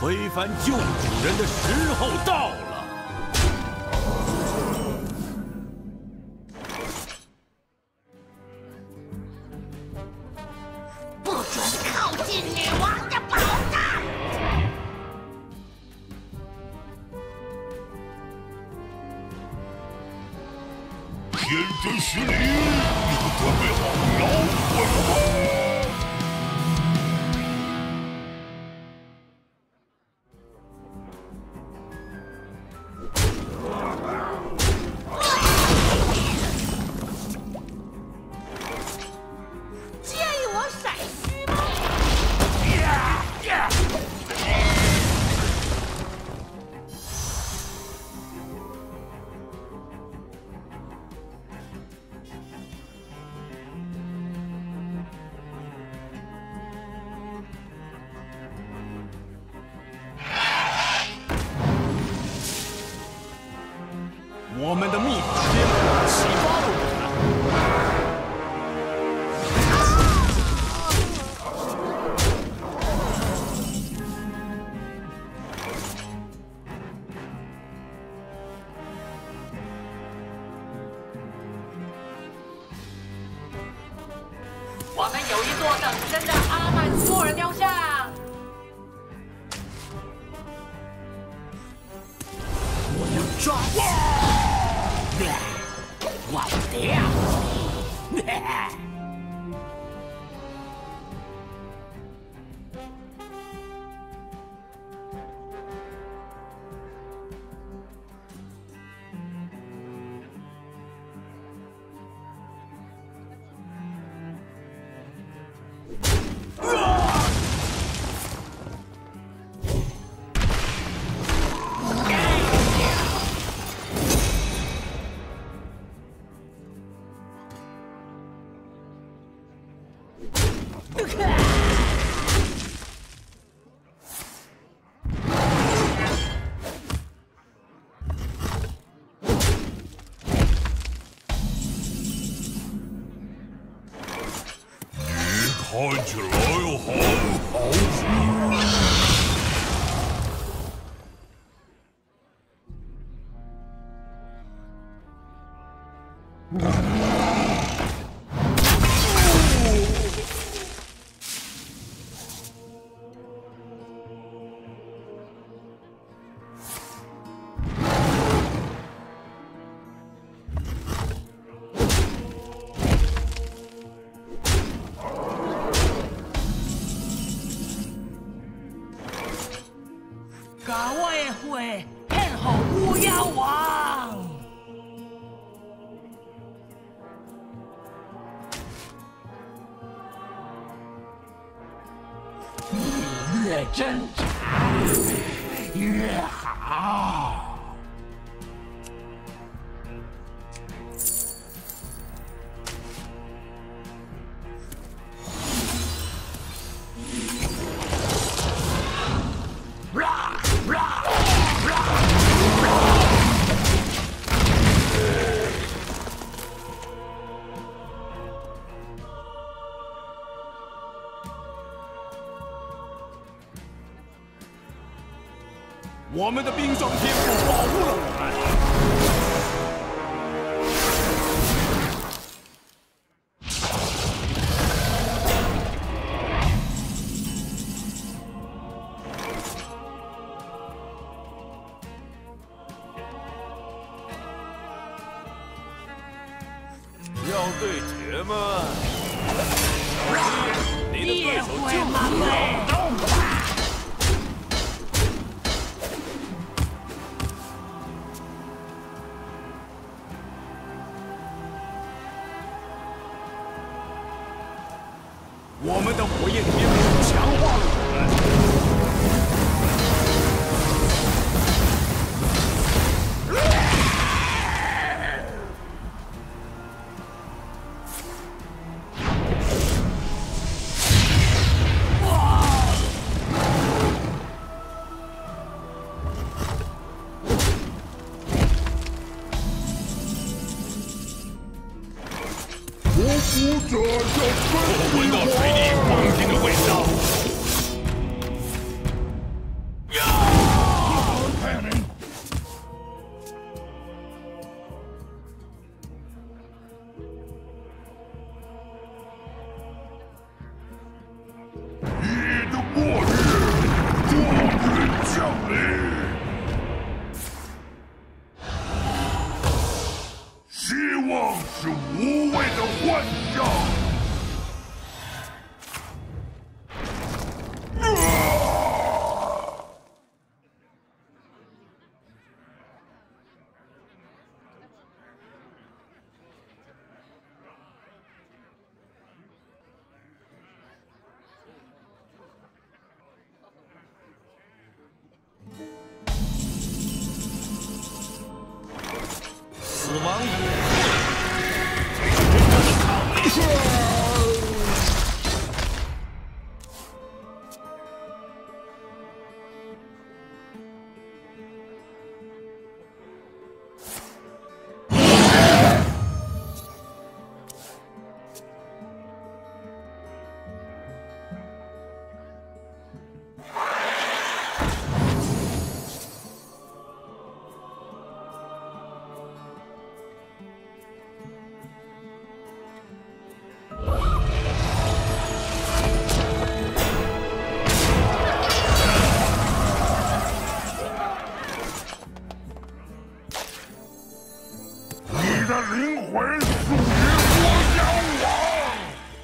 推翻旧主人的时候到了。 天真虚灵，你们准备好摇滚了吗？ 介意我甩须吗？ 我们的秘法巅峰启发了我们。 我们有一座等身的阿曼苏尔雕像。我要抓死忘掉！ 看起来很好吃。 甲我的血献给乌鸦王。越挣扎越好。 我们的冰霜天赋保护了我们。要对决吗？你的对手就是我。 我们的火焰天赋强化了我们。 我闻到水泥黄金的味道。呀！ 死亡也。 你的灵魂属于我妖王。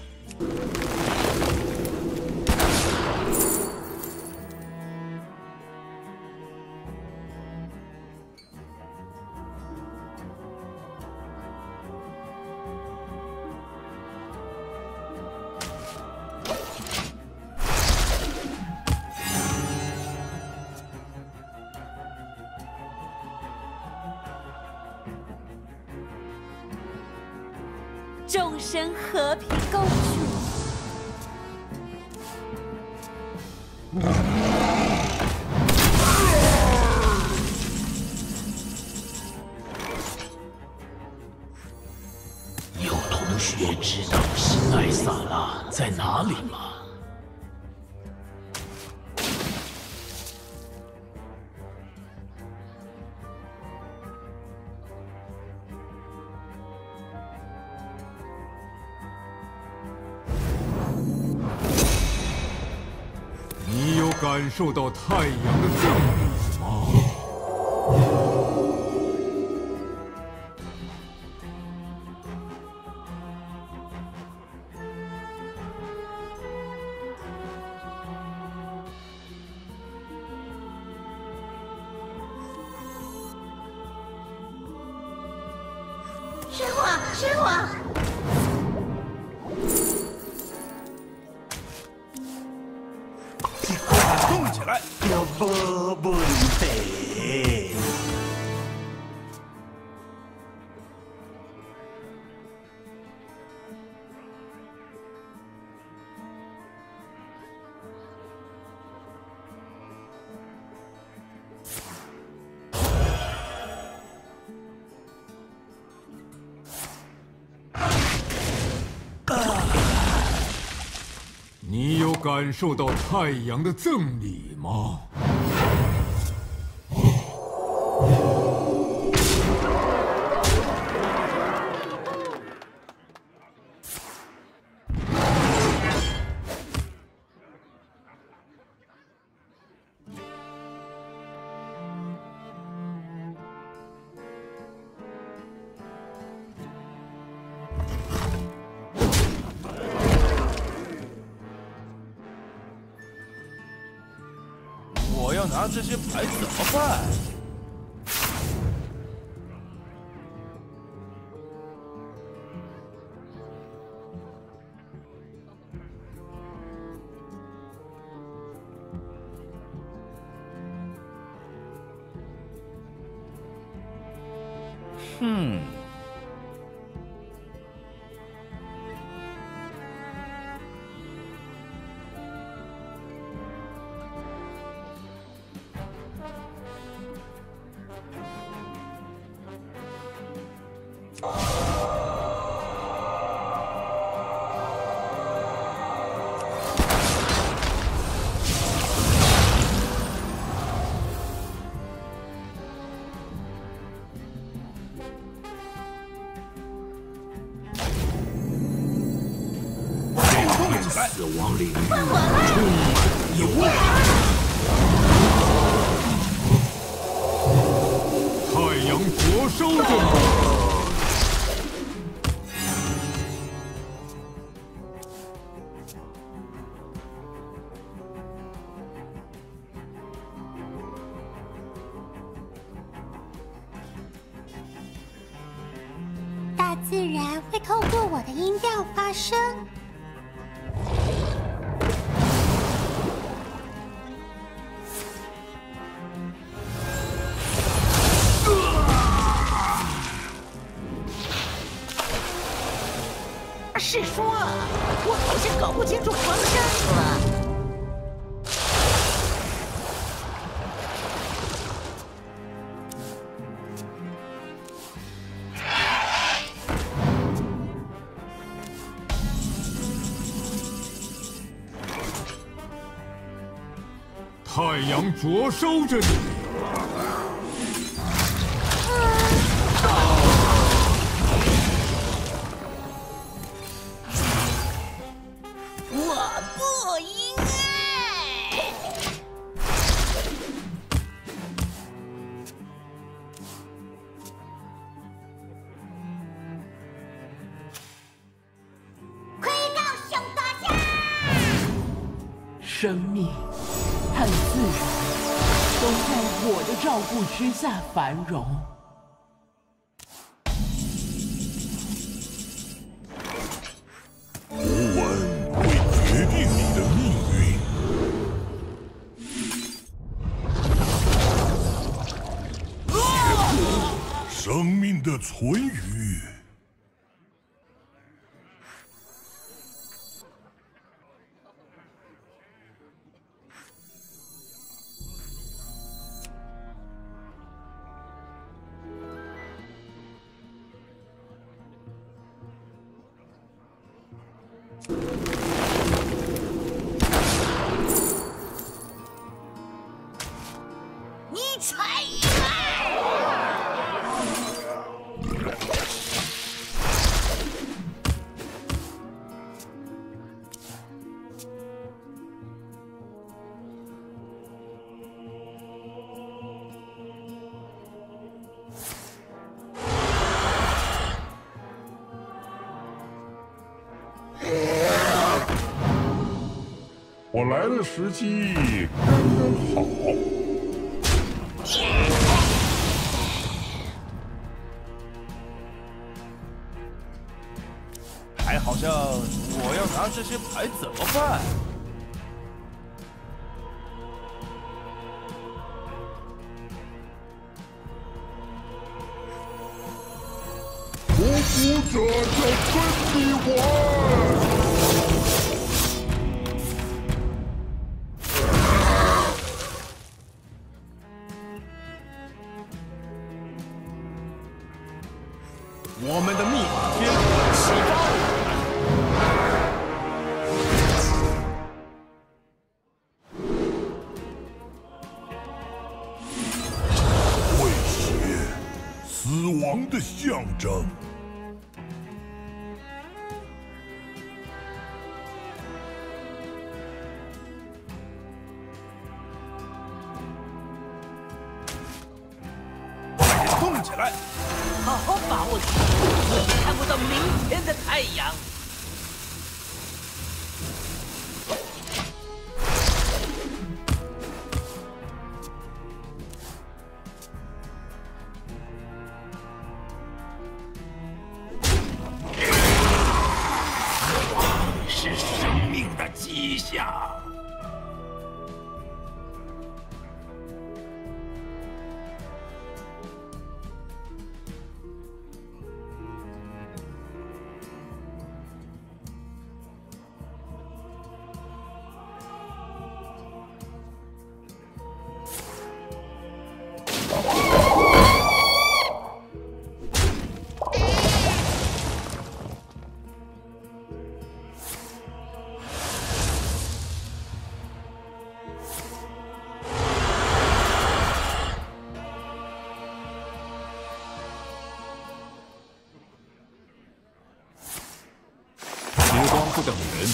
众生和平共处。 有同学知道新艾萨拉在哪里吗？ 你有感受到太阳的赠礼吗？ 师傅，师傅！ 动起来！ 有波不得。 你有感受到太阳的赠礼吗？ 我要拿这些牌怎么办？ 死亡领域充满诱惑。 太阳灼烧赠礼。 大自然会透过我的音调发声。 是说，我好像搞不清楚方向了。 太阳灼烧着你。 生命和自然都在我的照顾之下繁荣。 符文会决定你的命运。结果，生命的存余。 你才意外！ 我来的时机刚刚好。 还好像我要拿这些牌怎么办？ 屠夫者要跟你玩。 我们的秘法天启发威胁，死亡的象征。 快点动起来！ 好好把握住，我看不到明天的太阳。 是生命的迹象。 时光不等人。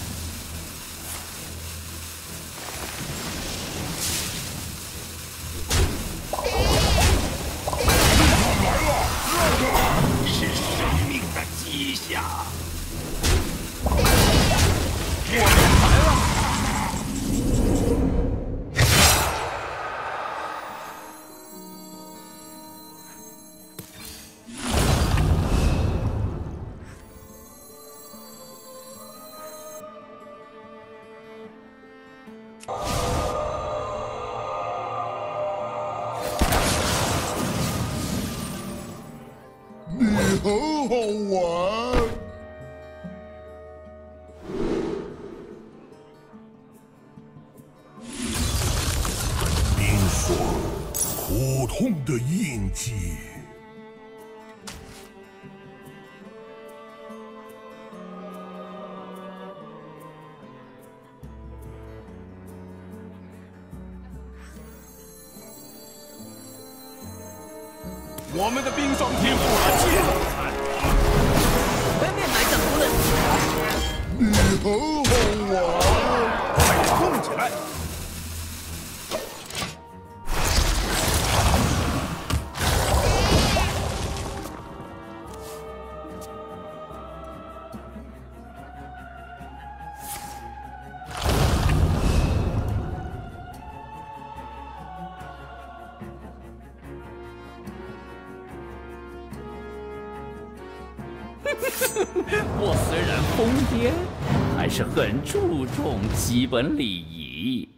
是生命的迹象。 我来了！ 你很好玩。 爽，苦痛的印记。 我们的冰霜天赋剑， 外面埋着毒人， 你很好玩， 快冲起来！ 我虽然疯癫，还是很注重基本礼仪。